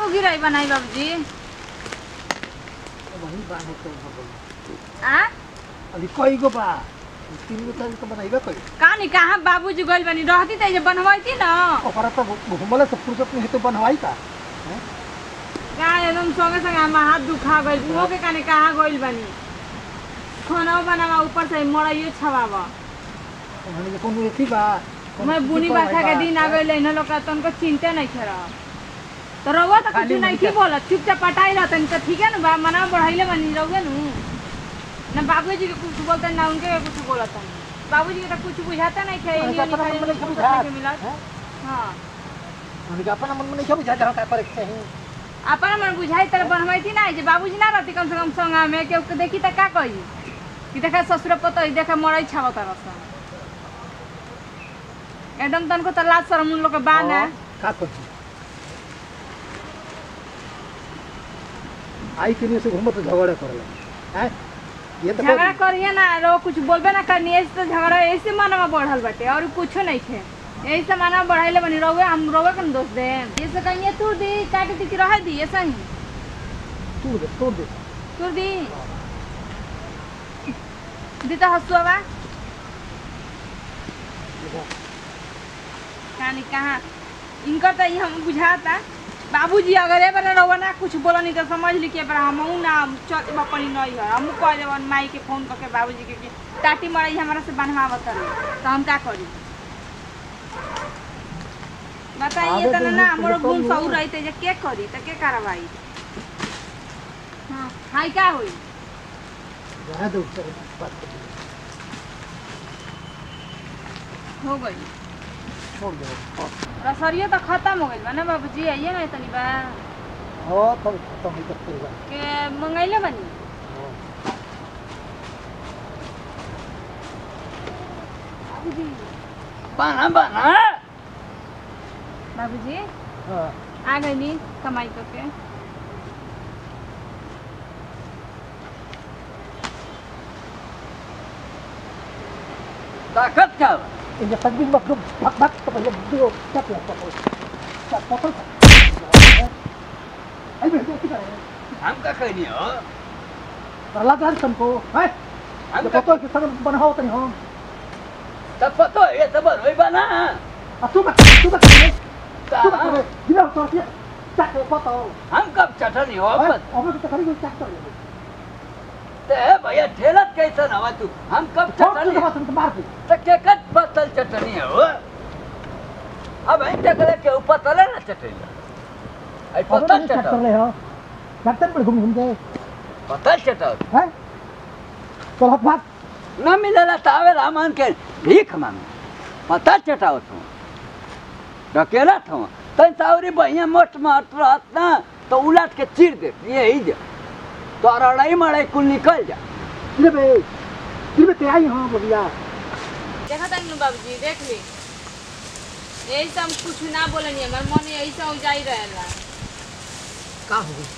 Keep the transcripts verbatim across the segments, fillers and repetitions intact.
गो गिराई बनाई बाबूजी वही बा है तो आ अभी कोई गो बा तीन गो तक तो बनाइबा कोई कानी कहां बाबूजी गइल बनी रहती त जे बनवाईती न ओकरा तो घुमले से फुर्सत नहीं तो बनवाई का हैं का एकदम संगे संगे हम हाथ दुखा गइल वो के काने कहां गइल बनी खाना बनावा ऊपर से मड़ाइयो छवावा हमने के कोनो एथी बा मैं बुनी बाछा के दिन आ गइल न लोग का तनको चिंता नहीं छरा तो रउवा तो कुछ नहीं की बोलत चुपचाप पटाई रहतन त ठीक है न बा मना बढ़ाइले बनी रउवे नु ना बाबूजी के कुछ बोलते ना उनके कुछ बोलता बाबूजी के तो कुछ बुझाता नहीं थे ये नहीं नहीं मिला हां हमने अपना मन में नहीं बुझा जहां का पर है अपना मन बुझाई तर बनवाई थी ना जे बाबूजी ना रहती कम से कम संगा में के देखी त का कही कि देखा ससुर पतो ही देखा मड़ई छावा तरस एकदम तनको त लाज शरम उन लोग के बान है का करती आई के लिए से घूमत झगड़ा करला हैं ये तो झगड़ा करिए ना रो कुछ बोलबे ना करनी ऐसे तो झगड़ा ऐसे मनवा बढ़ल बाटे और कुछ नहीं थे यही से मनवा बढ़ाइले बनी रोवे हम रोवे कन दोस्त दे ये से कहिए तू दी काट दी रह दी ऐसा ही तू दे तू दे तू दी दी तो हसुआ कहानी कहाँ इनका तो ये हम बुझाता बाबूजी अगर ए बना रहो ना कुछ बोला नहीं तो समझ ली के पर हम ना चल बपनी नहीं है हम कह देवन माई के फोन करके बाबूजी के कि टाटी मड़ई हमरा से बनवावत रहे तो हम का करी बताइए त ना हमरो गुण सऊ रहते जे के करी त के कार्रवाई हां हाय का होई रह दो बात हो गई छोड़ दो रसरिया तो खत्म हो गइल बा ना बाबूजी आइए ना तनी बा हां तो तो ही तक करेगा के मंगाइले बनी बाबूजी बना बना बाबूजी हां आ गई नी कमाई करके ताकत क्या ये तकबीर मखलूक भक भक तो पहले दो चप लगता है चप पकड़ आई बेटे क्या है हम का कहनी हो प्रहलाद यार तुमको है हम तो के संग बनाओ तनी हम तब पतो ये तब रोई बना अब तू मत तू मत तू मत बिना तो क्या चट पतो हम कब चटनी हो बस अब तो खरी चट कर ले ते भैया ठेलत कैसे हवा तू हम कब चटनी तो मार दे तो के कट पतल चटनी हो अब इन टकले के ऊपर तले ना चटनी आई पतल चट कर ले हो डॉक्टर पर घूम घूम के पतल चटाओ हैं चल हाथ भाग न मिलेला तावे रामान के भीख मांग पतल चटाओ तू डकेला था तन तावरी भैया मोट मार रहत ना तो उलट के चीर दे ये ही दे तो अड़ाई मड़ाई कुल निकल जा ले बे ले बे ते आई हां भैया देखा तनी बाबूजी देख ली यही से हम कुछ ना बोलनी हमर मन यही से जाई रहेला का हो गई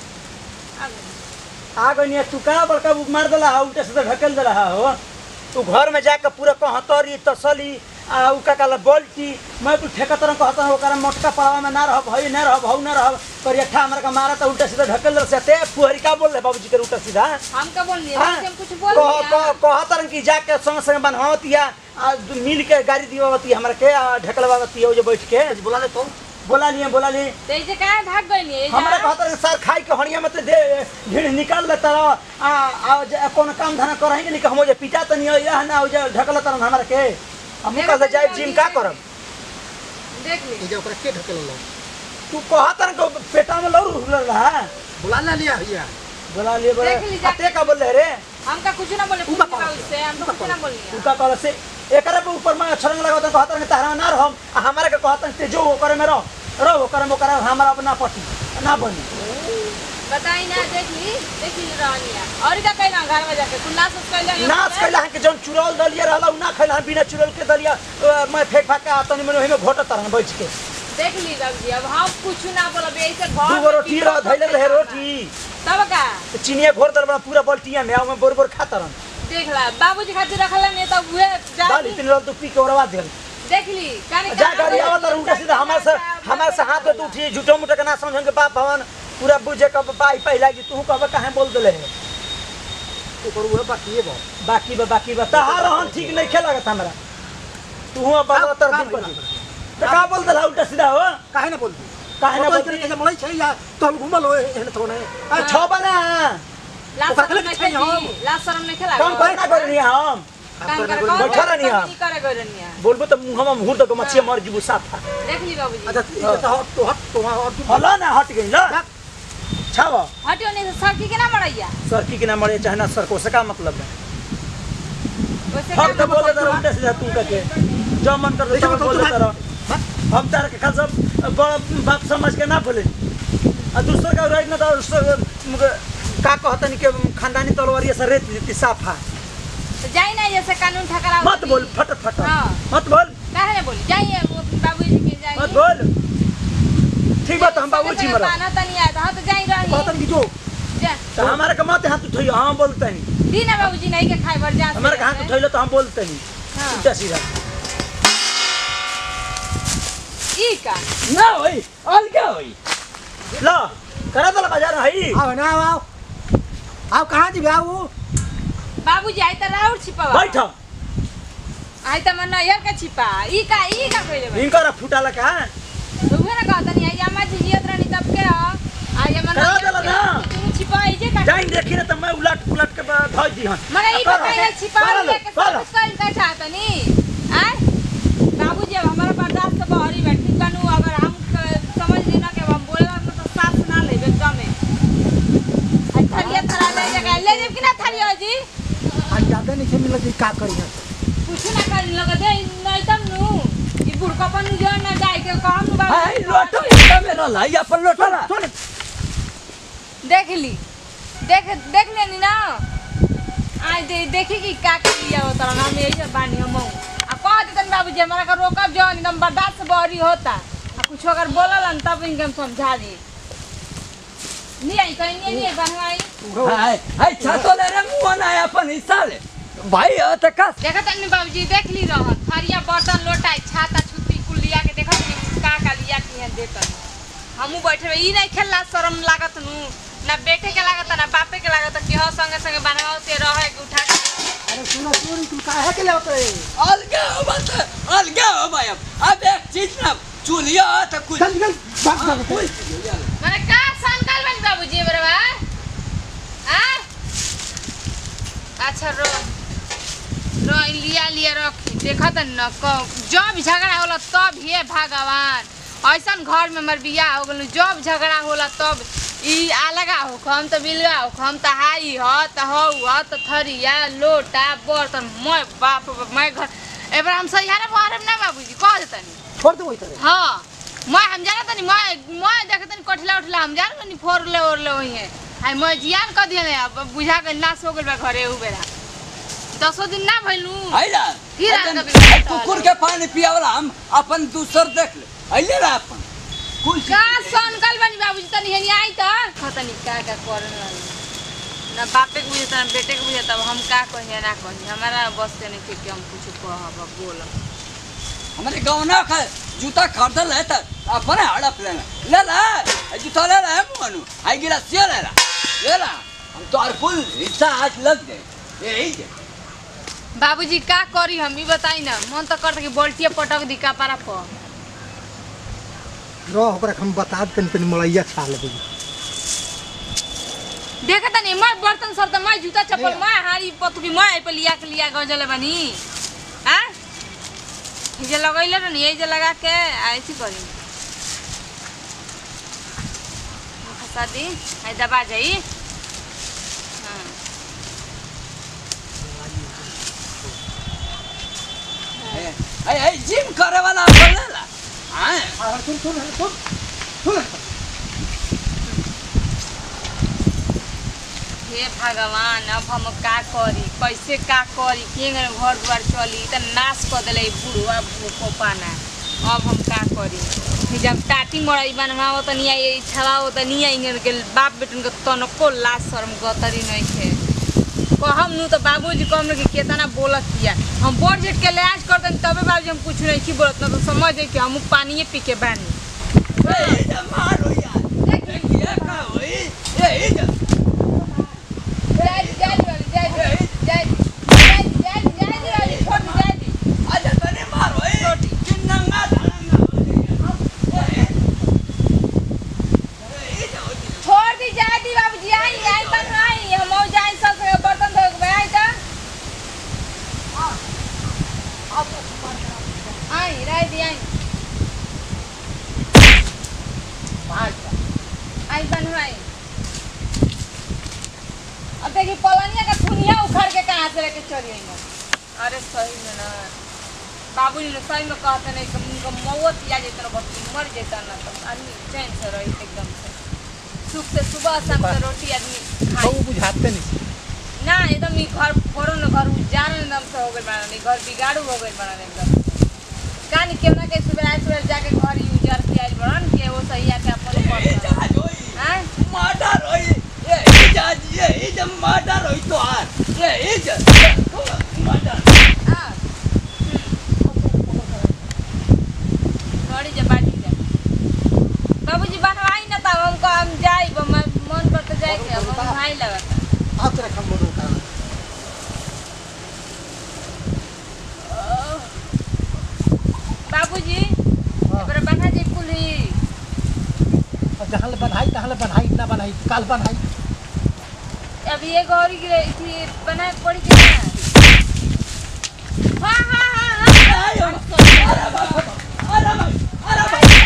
आ गई आ गई तू का बड़का मार दला उल्टे से ढकेल दला हो तू घर में जाके पूरा कहतरी तसली आ उ का काला बोल्टी मैं तू ठेकतर कहत ओकरा मोटका पड़ावा में ना रह भई ना रह भऊ ना रह करियठा हमरा का मारा त उल्टा सीधा ढकेल दल से ते पुहरी का बोल ले बाबूजी के उल्टा सीधा हम का बोलनी है हम कुछ बोल कह कह कहतर की जाके संग संग बनवावतिया आ मिल के गाड़ी दिवावती हमरा के ढकलवावती हो जे बैठ के बोला ले तो बोला लिए बोला लिए ते जे काहे भाग गइनी है हमरा कहतर सर खाई के हणिया में तो दे भीड़ निकाल ले तर आ आ कोन काम धना करही के नहीं हम जे पिटा त नहीं यह ना हो जे ढकल तर हमरा के हम कह जाए जिम का करब देख ली जे ओकरा के ढकेल लो तू कहतर को पेटा में लौर रहा बुला ना लिया भैया बोला लिए बोला देख ली जा- अते का बोल रे हम का कुछ ना बोले तू का पूछ कौन उससे हम तो कुछ ना बोलनी तू का कहल से एकरा पे ऊपर में छरंग लगावत कहतर के तारा ना रहम आ हमरा के कहतर ते जो ओकरे में रह रह ओकरे में ओकरा हमरा अपना पटी ना बनी बताई ना देख ली देख ली रहनिया और का कहना घर में जाके तू नाच कैला नाच कैला है कि जौन चुरौल दलिया रहला उ ना खैला बिना चुरौल के दलिया अ, मैं फेंक फाक के आतनी में ओही में घोटा तरन बैठ के देख ली बाबूजी अब हम कुछ ना बोलब ऐसे घर दूगो रोटी रह धैले रहे रोटी तब का तो चीनिया घोर दल बना पूरा बल्टिया में आउ में बोर बोर खाता रहन देख ला बाबूजी खातिर रखला नहीं तब वे दाल जाती इतने रह तो पी के औरवा दे देख ली काने जा गाड़ी आवत और उल्टा सीधा हमारे से हमारे से हाथ में उठी झूठो मुठो के ना समझन के बाप भवन पूरा बुझे कब पाई पाई लागी तू कब काहे बोल देले है तो करू है बाकी ये बात बाकी बा बाकी बा तहार हम ठीक नहीं खेला लगता हमरा तू अब बाबा तर दिन पर तो का बोल देला उल्टा सीधा हो काहे ना बोलती काहे ना बोल बोलती के मलाई छै या तो हम घुमल हो एहन तो नहीं आ छ बना लास्ट ओकरा शरम के नहीं छै हम। खेली लास्ट शरम नहीं खेला काम करना करनी हम काम कर बैठा रहनी हम। करे गरनिया बोलबो तो मुंह में मुहूर्त को मछिया मर जीबू साफ देख ली बाबूजी अच्छा ये तो हट तो हट तो और तू हला ना हट गई ना छावा हटियो नहीं तो सड़की के ना मरैया सरकी के ना मरे चाहे ना सर को से का मतलब है वैसे हम तो का बोले तो उल्टा सीधा तू कके जो मन कर तो बोल देता रहो हम तार के खाल सब बड़ा बाप समझ के ना बोले और दूसरा का राइट ना तो दूसरा का कहतन के खानदानी तलवारी से रेत देती साफ है तो जाई ना जैसे कानून ठकरा मत बोल फट फट हाँ। मत बोल काहे ना बोली जाइए वो बाबूजी के जाइए मत बोल ठीक बात हम बाबूजी मरा ना तनी आया था तो जाई रही कहतन की जो जा तो हमारे के मत हाथ उठाइयो हम बोलते नहीं दी ना बाबूजी नहीं के खाए भर जा हमारे के हाथ उठाइलो तो हम बोलते नहीं हां उल्टा सीधा ई का ना होई अलगा होई ला करा दला बाजार है आओ ना आओ आओ कहां जी आओ बाबूजी आई त राउर छिपावा बैठ आई त मन नयर के छिपा ई का ई का कइले बा इनका फुटा लगा उहे ना कहतनी आई अम्मा जी जियत रहनी तब के ह आई मन करा देला ना। तू छिपा ई जे का जाइन देखी ना तो मैं उलट पुलट के धोई दी हन मने ई बताइए छिपा कर लो, लेके कर लो। सब कइल का चाहतनी आय बाबूजी अब हमारा बर्दाश्त तो बहरी बैठी बनू अगर हम क- समझ ली ना कि हम बोलेला तो साथ ना लेबे एकदम आई थरिया थरा ले जगह ले जेब कि ना थरिया जी आज ज्यादा नहीं से मिलत का करी है कुछ ना कर लग दे नहीं तब नु ई बुढ़का पन जो ना जाए के काम नु हाय लोटो इतना मेरा लाई अपन लोटो ना चल देख ली देख देख लेनी ना आज दे देखी कि का कर लिया होता ना हम यही सब बानी हम आ कह देतन बाबूजी हमारा का रोकब जो एकदम बर्दाश्त से बहरी होता आ कुछ अगर बोललन तब इनके हम समझा दी नहीं आई कहीं नहीं नहीं बनवाई हाय हाय छातो ले रे मुंह ना अपन हिस्सा ले भाई अ त का देखा तनी बाबूजी देख ली रहन थरिया बर्तन लोटा छाता छुत्री कुल लिया के देखा तनी का का लिया कि है देतन हमू बैठे ई नहीं खेलला शर्म लागत नु ना बेटे के लागत ना बापे के लागत कि हो संगे संगे बनवाओ ते रहे के उठा के अरे सुना चोरी तू काहे के लेवत रे अलगा हो मत अलगा हो भाई अब एक चीज ना चुलिया त कुछ चल चल भाग भाग कोई माने का संकल बन बाबूजी बरवा हां अच्छा रो रो लिया लिया रखी देखा त न जब झगड़ा होला तब हे भगवान ऐसन घर में मर बिया हो गेल जब झगड़ा होला तब ई अलगा हो हम त बिलगा हो हम त हाई ह त हो ह त थरिया लोटा बर्तन मैं बाप रे, मैं घर एबर हम सहियारे बाहर में ना बाबूजी कह देतनी छोड़ दे वही तरह हाँ मैं हम जाना तनी मैं मैं देखत तनी कोठला उठला हम जान तनी फोर ले और ले वही है हाय मैं जियान क दिए अब बुझा के नाश हो गेल बा घरे उ बेरा दसो दिन ना भइलू आइला फिर आ अजन- कभी आई कुकुर के पानी पियावला हम अपन दूसर देख ले आइले रे अपन कुल का संकल बनी बाबूजी तनी हेनी आई त खतनी का का करन वाली ना बापे के बुझे ना बेटे के बुझे तब हम का कहिए ना कहिए हमारा बस के नहीं कि हम कुछ कहब बोल हमारे गाँव ना खा जूता खरीदल है त अपन हड़प लेना ले ला आई जूता ले ला मनु आई गिरा से ले ला ले ला हम तो और कुल हिस्सा आज लग गए यही है बाबूजी का करी हम ई बताई ना मन तो करत कि बोल्टिया पटक दी का पारा पर रो ओकरा हम बता तन तन मलैया खा लेबे देखा तनी मैं बर्तन सब त मैं जूता चप्पल ले। मैं हारी पतुकी मैं पे लिया के लिया गजल बनी हां ये लगैले न ये जे लगा के ऐसी करी फसा दी आई दबा जाई हां आई आई जिम करे वाला अपन ले ला हां आ सुन सुन सुन सुन हे भगवान अब हम का करी कैसे का करी के घर द्वार चली त नाश कर देले बुढ़वा भूखो पाना अब हम का करी फिर जब टाटी मरई बनवाओ त नहीं आई छवाओ त नहीं आई के बाप बेटन के तनको लाज शर्म गतरी नहीं थे कहम नु तो बाबूजी कहम कि केतना बोलत किया हम बोर जेट के लिहाज करते तबे बाबूजी हम कुछ नहीं की बोलत ना तो समझ जाए कि हम पानी पी के बानी ए जा मारो यार देखिए का होई ए जा जय जय जय जय जय जय जय छोड़ जय आजा तने मारो ए छोटी चिन्नंगा धड़ंगा छोड़ दी जाए दी बाबूजी आई आई तक आई हम हो जाए सब बर्तन धो के आई त आई राई दी आई आई बनवाई अब देखिए पलनिया का थुनिया उखाड़ के कहाँ से लेके चली आई मैं अरे सही में ना बाबूजी ने सही में कहते नहीं कि उनका मौत या जे तरह बच्ची मर जेता ना तो आदमी चैन से रही एकदम से सुख से सुबह शाम के रोटी आदमी खाई वो बुझाते नहीं ना एकदम ई घर फोड़ो न घर उजाड़ एकदम से हो गइल बना नहीं घर बिगाड़ू हो गइल बना एकदम कानी केव ना के सुबह आज सुबह जाके घर ही उजाड़ के आइल बड़न के वो सही आके अपन पर हैं माटा रोई ए जा जी ए जा माटा रोई तो हां ए जा माटा हां थोड़ी जे बाटी जा बाबूजी बनवाई ना तब हमको हम जाई मन पर तो जाए के हम भाई लगा आप तेरा खम बोलो का बाबूजी पर बना जे कुली और जहां ले बनाई तहां ले बनाई ना बनाई काल बनाई अभी ये गौरी की थी बना पड़ी के हां हां हां हां अरे बाबा अरे अरे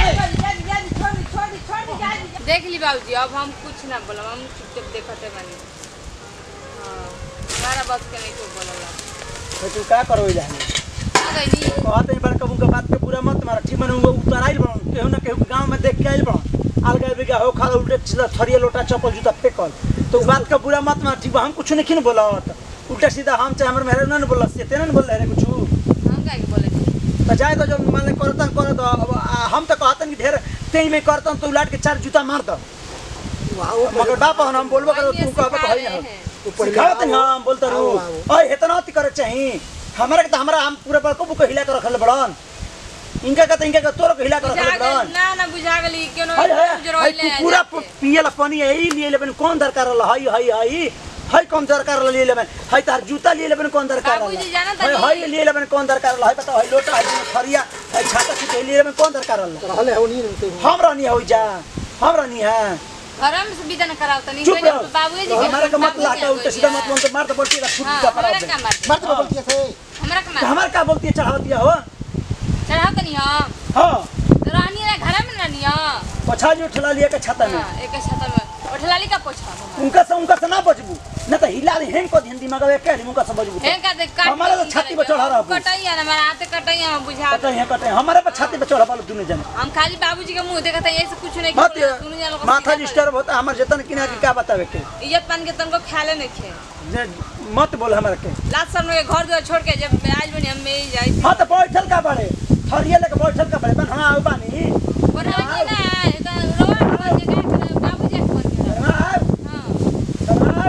देख ली बाबूजी अब हम कुछ ना बोलम हम चुपचाप देखते बानी हां हमारा बस के नहीं कोई बोलला तो तू का करो इला आ गई नी कहते बार कबू का बात के पूरा मत मारा ठीक मन उतर आइल बन केहू ना केहू गांव में देख के आइल बन अलगा बिगा हो खा उल्टे सीधा थरिया लोटा चप्पल जूता फेंकल तो बात का पूरा मत मार ठीक हम कुछ नहीं बोलत उल्टा सीधा हम चाहे हमर मेहर ना बोलत से तेना न बोल रे कुछ हम का बोले तो जाए तो जब मान करतन कर दो हम तो कहतन कि ढेर तेई में करतन तो उलाट के चार जूता मार दो मगर बाप हम बोलबो कर तू कहबो तो है ना तू सिखावत ना हम बोलता रू ओए इतना अति करे चाहिए हमरा के तो हमरा हम पूरा पर को हिला कर रखल बड़न इनका का तो इनका का तोर को हिला कर रखल बड़न ना ना बुझा गली केनो हाय हाय तू पूरा पियल पानी यही लिए लेबन कौन दरकार रहा हाय हाय हाय हाय कौन दरकार लिए लेबन हाय तार जूता लिए लेबन कौन दरकार बाबूजी जाना हाय हाय लिए लेबन कौन दरकार रहा हाय बताओ हाय लोटा हाय थरिया हाय छाता छुटे लिए लेबन कौन दरकार रहा रहले हो नहीं हम रहनी हो जा हम रहनी है घरम से विदा न कराओ तनी चुप रहो बाबूजी के हमारा का मत लाटा उल्टा सीधा मत बोल तो मार तो बोलती है फुट का हमरा पड़ा का मार मत बोलती है से हमरा का मार हमार का बोलती है चढ़ावती हो चढ़ा तनी हां हां रानी रे घर में रानी हां पछा जो ठला लिया के छाता में हां एक छाता में उठलाली का पोछा उनका से उनका से ना बचबू न तो हिला ले हेंग को ध्यान दिमाग में के मुंह का सब बचबू हे का दे काट हमारा तो छाती पे चढ़ा रहा कटाई है ना हमारा हाथ कटाई है बुझा कटे है कटे हमारे पे छाती पे चढ़ा पालो तूने जाने हम खाली बाबूजी के मुंह देखत है ऐसे कुछ नहीं बात सुन जा लोग माथा डिस्टर्ब होता हमार जतन किना के क्या बतावे के इज्जत पान के तनको ख्याल नहीं थे जे मत बोल हमरा के लास्ट समय के घर द्वार छोड़ के जब आज बनी हम में जाई हां तो बैठल का बड़े थरिया लेके बैठल का बड़े बन हां आउ बानी बना के ना एटा रोवा रोवा जे का बाबूजी के फोन के हां हां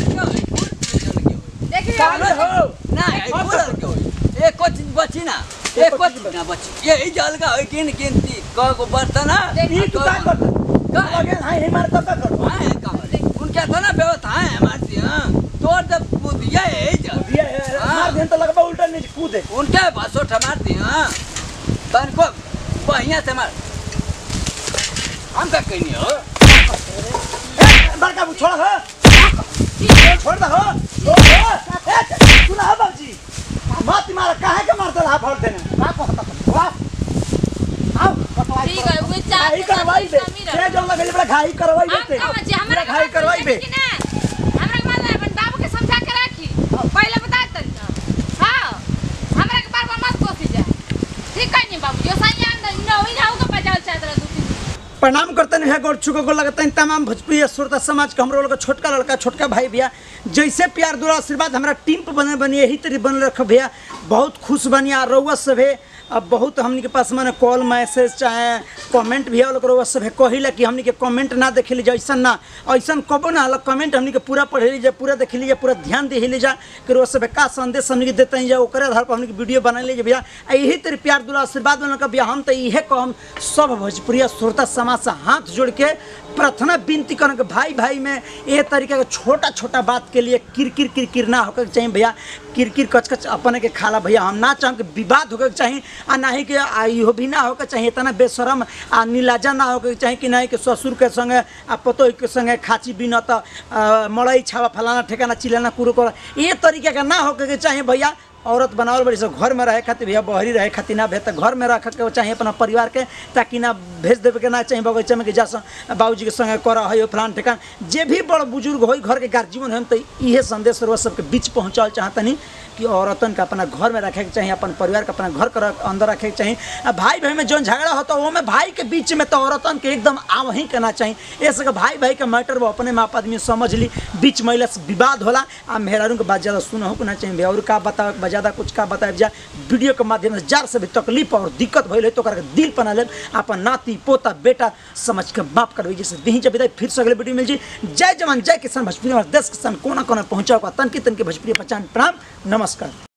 देखिए काले हो ना बोलर के होई एक कुछ बची ना एक कुछ ना बची ये ही जल का होई किन गिनती क को बर्तन ई तू का कर का लगे हां हे मार तो का कर हां का उनके था ना व्यवस्था है हमारी हां तोड़ दे बुदिया है जल दिया मार देन तो लगबा उल्टा नीचे कूदे उनके बसो ठमार दी हां तन को बढ़िया से मार हम का कहनी हो बड़का छोड़ हो छोड़ दे हो तू ना बाबूजी मत मार काहे के मारता रहा भर देना का कहता वाह आओ बतवाई ठीक है वो चार घाई करवाई बे ये जो लगले बड़ा घाई करवाई बे हमरा घाई करवाई बे हमरा के मार अपन बाबू के समझा के राखी पहले बता तनी हां हमरा के बार बार मत कोसी जा ठीक है नहीं बाबू जो सही अंदर न होई ना होगा पचास चादर दो तीन प्रणाम करते हैं गौर चुको को लगता है तमाम भोजपुरी श्रोता समाज के हमरो लोग छोटका लड़का छोटका भाई भैया जैसे प्यार दुआ आशीर्वाद हमारा टीम पर बने बनी यही तरी बन रख भैया बहुत खुश बनिया रउआ सभे अब बहुत हमनी के पास मैंने कॉल मैसेज चाहे कमेंट भी आवल करो सब कहिला कि हमनी के कमेंट ना देखे लीजिए ऐसा ना ऐसा कबो ना अलग कमेंट हमनी के पूरा पढ़े लीजिए पूरा देख लीजिए पूरा ध्यान दे लीजिए कि वो सब का संदेश हमनी के देते हैं ओकरे आधार पर हमनी के वीडियो बना लीजिए भैया यही तेरे प्यार दुला आशीर्वाद बना भैया हम तो यही कहम सब भोजपुरिया श्रोता समाज से हाथ जोड़ के प्रार्थना विनती करन के भाई भाई में ये तरीके का छोटा छोटा बात के लिए किरकिर किरकिर ना होकर चाहिए भैया किरकिर कचकच अपने के खाला भैया हम ना चाहें कि विवाद होकर चाहिए आ ना ही कि इहो भी ना होकर चाहिए इतना बेशरम आ नीलाजा ना होकर चाहिए कि नहीं कि ससुर के संगे आ पतोह के संगे खाची बिना तो मड़ई छावा फलाना ठेकाना चिलाना कुरो कर ये तरीके का ना होकर के चाहिए भैया औरत बनावल बड़ी सब घर में रहे खातिर भैया बहरी रहे खातिर ना भेज घर में रख के चाहिए अपना परिवार के ताकि ना भेज देवे के ना चाहिए बगीचा में कि जा बाबूजी के संगे कर है फलान ठेकान जे भी बड़ बुजुर्ग हो घर के गार्जियन हो तो ये संदेश रोज सबके बीच पहुँचाल चाहतनी कि औरतन का अपना घर में रखे के चाहिए अपन परिवार के अपना घर के अंदर रखे के चाहिए भाई भाई में जो झगड़ा होता है वो में भाई के बीच में तो औरतन के एकदम आव ही करना चाहिए ऐसे कि भाई भाई के मैटर वो अपने माँ आदमी समझ ली बीच महिला से विवाद होला आ मेहरारू के बात ज़्यादा सुन होना चाहिए और का बताओ ज़्यादा कुछ का बताए जा वीडियो के माध्यम से जार से भी तकलीफ और दिक्कत भले तो करके दिल पना ले अपन नाती पोता बेटा समझ के माफ करवे जैसे दही जब फिर से अगले वीडियो मिल जी जय जवान जय किसान भोजपुरी देश किसान कोना कोना पहुँचा तन की तन की भोजपुरी पहचान प्रणाम नमस्कार।